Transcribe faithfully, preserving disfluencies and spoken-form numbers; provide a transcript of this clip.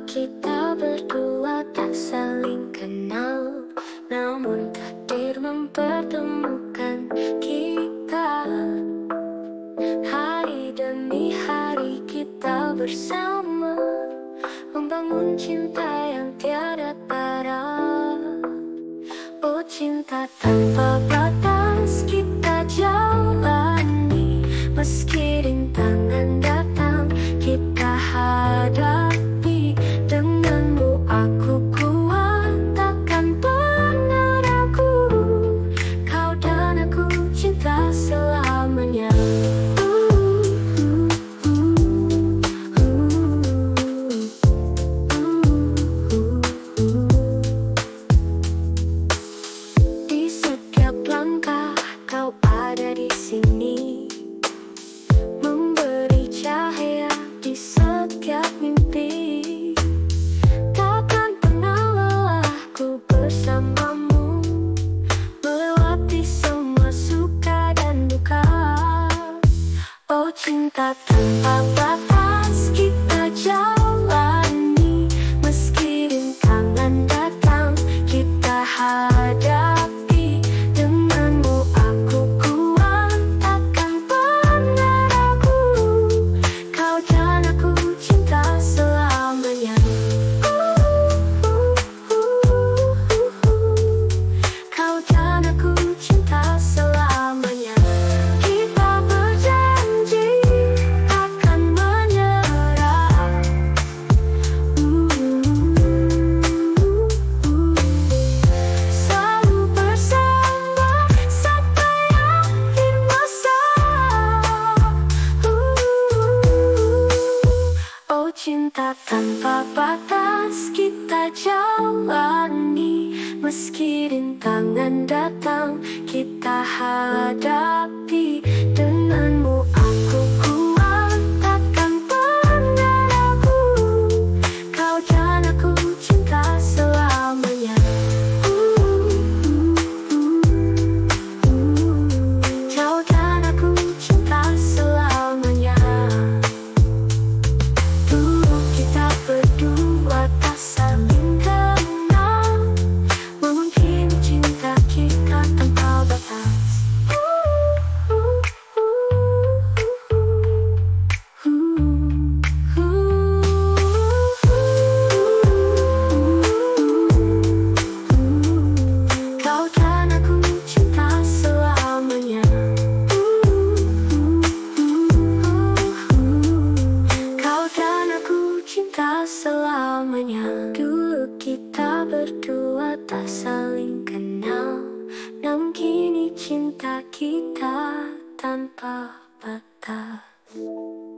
kita berdua tak saling kenal, namun takdir mempertemukan kita. Hari demi hari kita bersama, membangun cinta yang tiada tara. Oh cinta tanpa batas kita jalani, meski rintangan datang kita hadapi. Denganmu aku kuat, takkan pernah ragu. Kau dan aku cinta selamanya. Di setiap langkah kau ada di sini, memberi cahaya di setiap mimpi. Takkan pernah lelah ku bersamamu, melewati semua suka dan duka. Oh cinta tanpa batas kita jalani, meski rintangan datang kita hadapi. Denganmu aku kuat, takkan pernah ragu. Kau dan aku cinta selamanya. Kau dan aku cinta selamanya. Kita berjanji takkan menyerah. Selalu bersama sampai akhir masa. Oh cinta tanpa batas kita jalani, meski rintangan datang kita hadapi. Denganmu aku kuat, takkan pernah ragu. Kau dan aku cinta selamanya. Kau dan aku cinta selamanya. Dulu kita berdua tak saling kenal, mungkin cinta kita tanpa batas. Kau dan aku cinta selamanya. Kau dan aku cinta selamanya. Dulu kita berdua tak saling kenal, namun kini cinta kita tanpa batas.